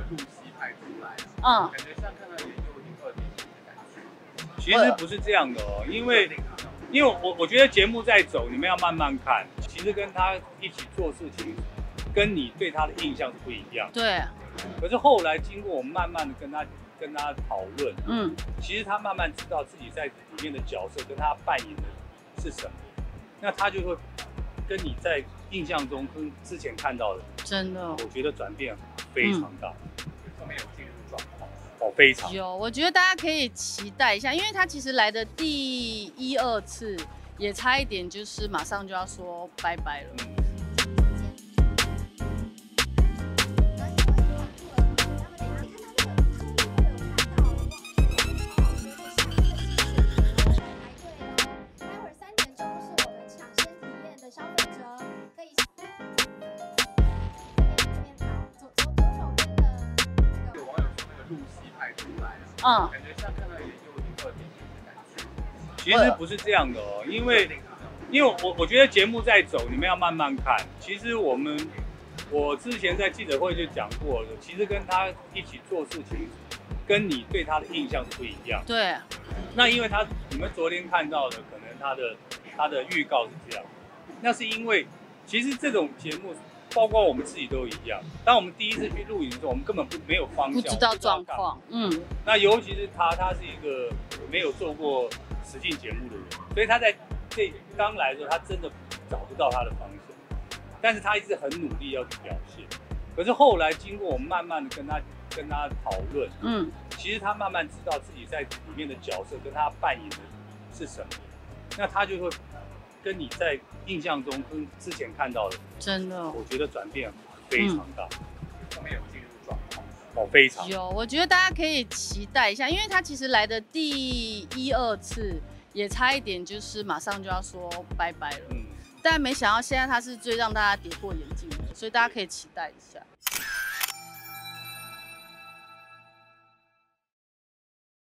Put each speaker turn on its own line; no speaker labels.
露西拍出来，
嗯，
感觉像看到研究2.0的感觉。其实不是这样的哦，因为我觉得节目在走，你们要慢慢看。其实跟他一起做事情，跟你对他的印象是不一样。
对，
可是后来经过我们慢慢的跟他讨论，其实他慢慢知道自己在里面的角色跟他扮演的是什么，那他就会跟你在印象中跟之前看到的，
真的，
我觉得转变非常大。后面有进入状况哦，非常
有，我觉得大家可以期待一下，因为他其实来的第1、2次，也差一点就是马上就要说拜拜了。
感觉像看到研究2.0的感觉。其实不是这样的哦，因为我觉得节目在走，你们要慢慢看。其实我之前在记者会就讲过了，其实跟他一起做事情，跟你对他的印象是不一样。
对。
那因为你们昨天看到的，可能他的预告是这样，那是因为其实这种节目。包括我们自己都一样。当我们第一次去录影的时候，我们根本没有方向，
不知道状况。
那尤其是他是一个没有做过实境节目的人，所以他在刚来的时候，他真的找不到他的方向。但是他一直很努力要去表现。可是后来经过我们慢慢的跟他讨论，其实他慢慢知道自己在里面的角色跟他扮演的是什么，那他就会。跟你在印象中跟之前看到的，
真的，
我觉得转变非常大。后面有进入状况哦，非常
有，我觉得大家可以期待一下，因为他其实来的第1、2次，也差一点就是马上就要说拜拜了。但没想到现在他是最让大家跌破眼镜的，所以大家可以期待一下。